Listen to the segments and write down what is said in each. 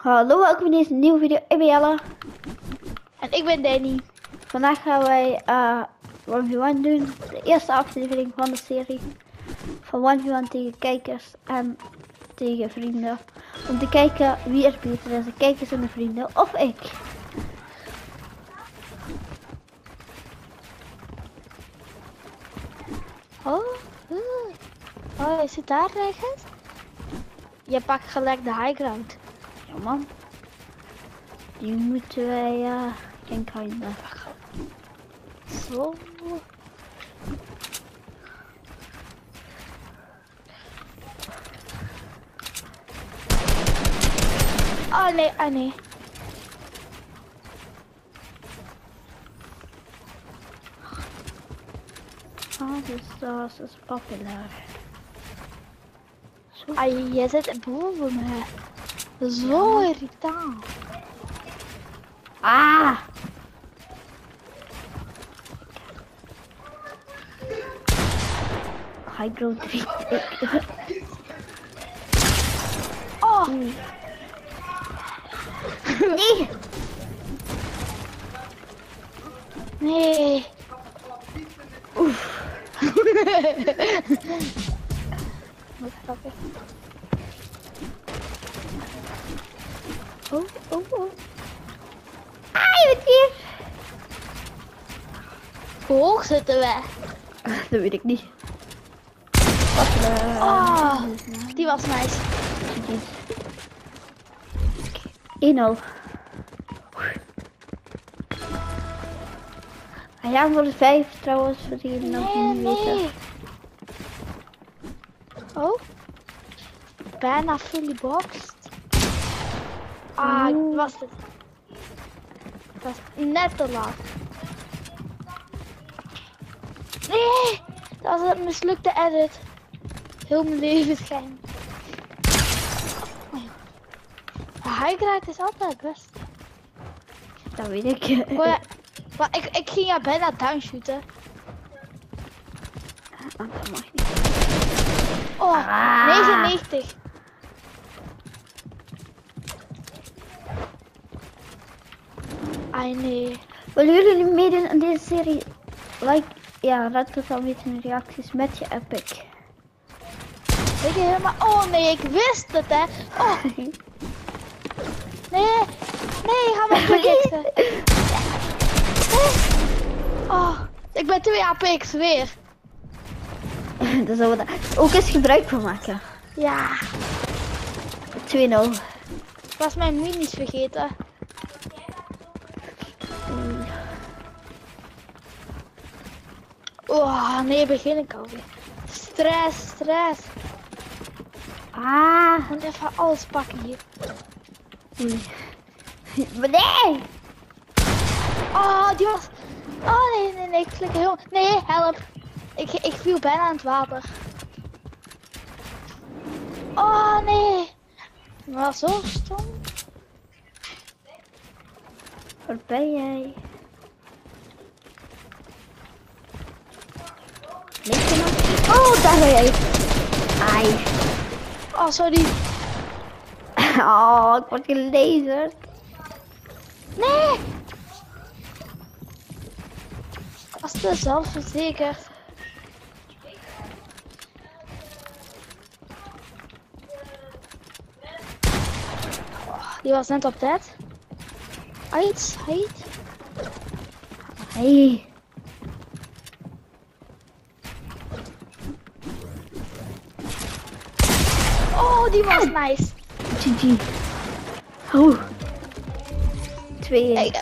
Hallo, welkom in deze nieuwe video. Ik ben Jelle. En ik ben Danny. Vandaag gaan wij 1v1 doen. De eerste aflevering van de serie. Van 1v1 tegen kijkers en tegen vrienden. Om te kijken wie er beter is. De kijkers en de vrienden of ik. Oh, je zit daar ergens? Je pakt gelijk de high ground. Ja man. Die moeten wij inkinden. Zo. Oh nee, oh nee. Dus dat is populair. Zo. Ah, jij zit boven me. Zo irritant. Ah! High ground 3. Oh! Nee! Nee. Oef. Wat grappig. Oh, oh, oh. Ah, je bent hier! Hoe hoog zitten we? Dat weet ik niet. Oh, die was nice. 1-0. Hij gaat voor de 5 trouwens, voor die nog niet weten. Oh. Bijna fully boxed. Ah, was het. Dat was net te laat. Nee, dat was een mislukte edit. Heel mijn leven schijn. De high ground is altijd best. Dat weet ik. Oh ja, maar ik ging ja bijna downshooten. Dat mag niet. Oh, 99. Ai nee. Willen jullie meedoen aan deze serie? Like, ja, laat het al weten in de reacties met je epic. Weet je helemaal... Oh nee, ik wist het hè. Oh. Nee, nee, ga maar vergeten. Nee. Oh, ik ben 2 APX weer. Daar zullen we daar ook eens gebruik van maken. Ja, 2-0. ik was mijn minis vergeten. Oh nee, begin ik alweer. Stress. Ah. Ik moet even alles pakken hier. Maar nee! Oh, die was... Oh nee, ik flikker heel... Nee, help. Ik viel bijna aan het water. Oh nee. Maar zo stom. Waar ben jij? Oh, daar ben jij. Ai. Oh, sorry. Oh, ik word gelaserd. Nee. Ik was te zelfverzekerd. Oh, die was net op tijd. Uit. Hey. Oh, die was nice. GG. Oh. 2-1. Hey,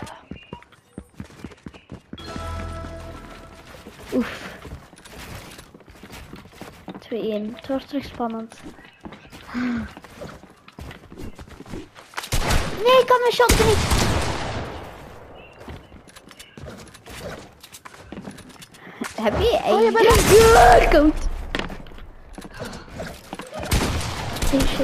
Oef. 2-1. Het wordt terug spannend. Nee, ik kan mijn shot niet. Heb je een? Oh, je bent een goed. Oh shit.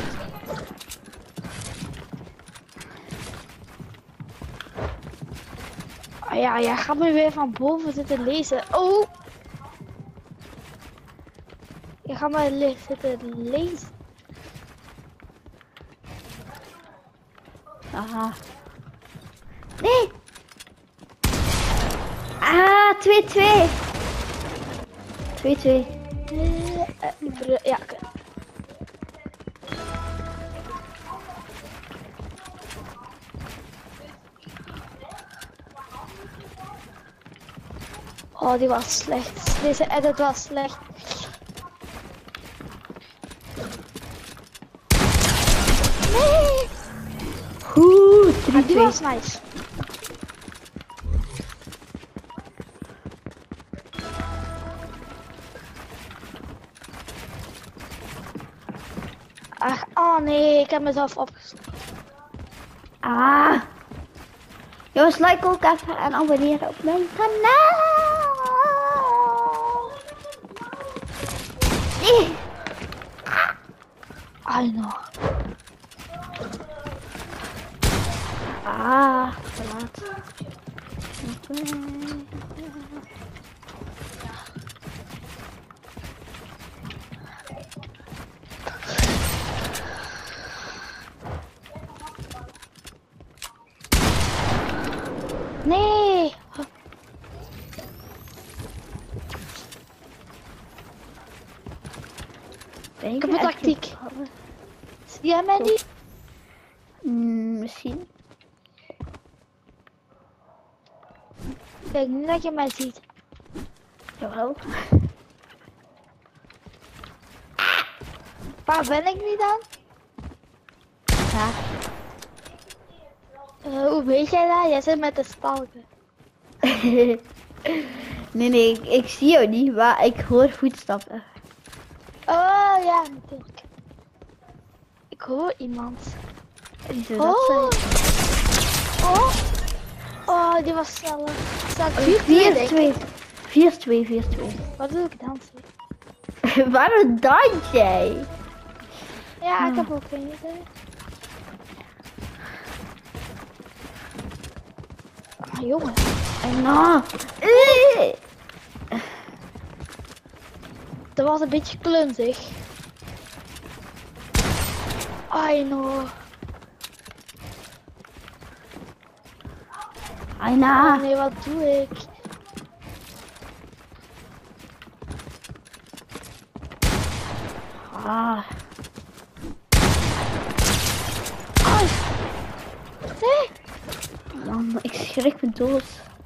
Oh ja, jij gaat me weer van boven zitten lezen. Oh. Je gaat maar zitten lezen. Aha. Nee. Ah, 2-2. 2-2. Ja, oh, die was slecht. Deze edit was slecht. Nee! Goed, Maar die 3-2. was nice. Ach, oh nee, ik heb mezelf opgeslagen. Ah. Jongens, like ook even en abonneren op mijn kanaal. Nee. I know. Ah, te laat. Nee! Ik heb een tactiek. Zie jij mij niet? Misschien. Ik denk niet dat je mij ziet. Jawel. Waar ben ik nu dan? Ja. Hoe weet jij dat? Jij zit met de stalken. Nee, ik zie jou niet, maar ik hoor voetstappen. Oh ja, natuurlijk. Ik hoor iemand. Wie zou dat zijn? Oh! Oh, die was sneller. Staat 4-2. 4-2. Wat doe ik dan? Waarom dans jij? Ja, ik heb ook geen idee. Ah, jongen. En nou. Dat was een beetje klunzig. I know. Aina. Oh nee, wat doe ik? Ah. Ai. Nee. Man, ik schrik me dood.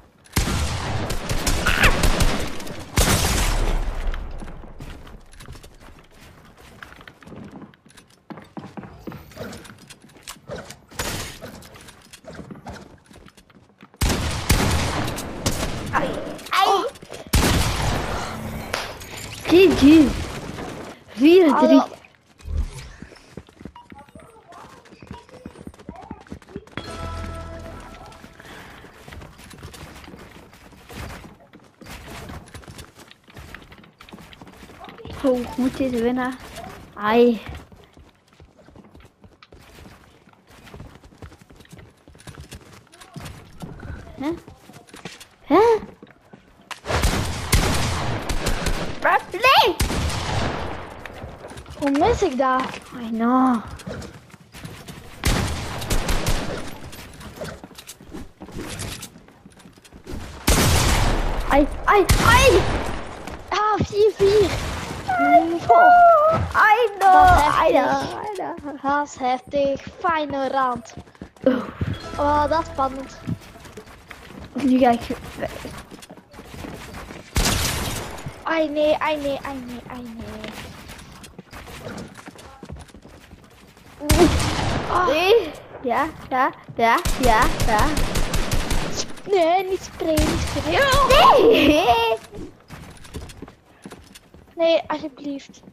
GG. 4-3. Oh, ik moet deze winnen. Ai. Hè? Hè? Nee! Hoe mis ik dat? I know. Ai. Ah, 4-4. I know. Dat is heftig. Fijne rand. Oh, dat is spannend. Nu ga ik... Ai nee. Ah, Nee. Ja. nee, niet sprayen. Nee. Nee, alsjeblieft.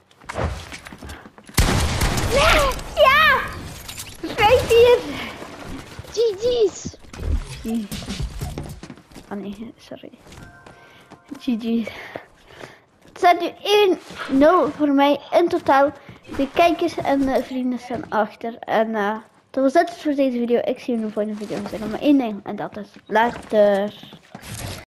Nee. Ja. 5-4. GG's. Oh nee, sorry. GG. Het staat nu 1-0 voor mij in totaal. De kijkers en de vrienden staan achter. En dat was het voor deze video. Ik zie jullie in de volgende video. Ik zeg nog maar één ding en dat is later.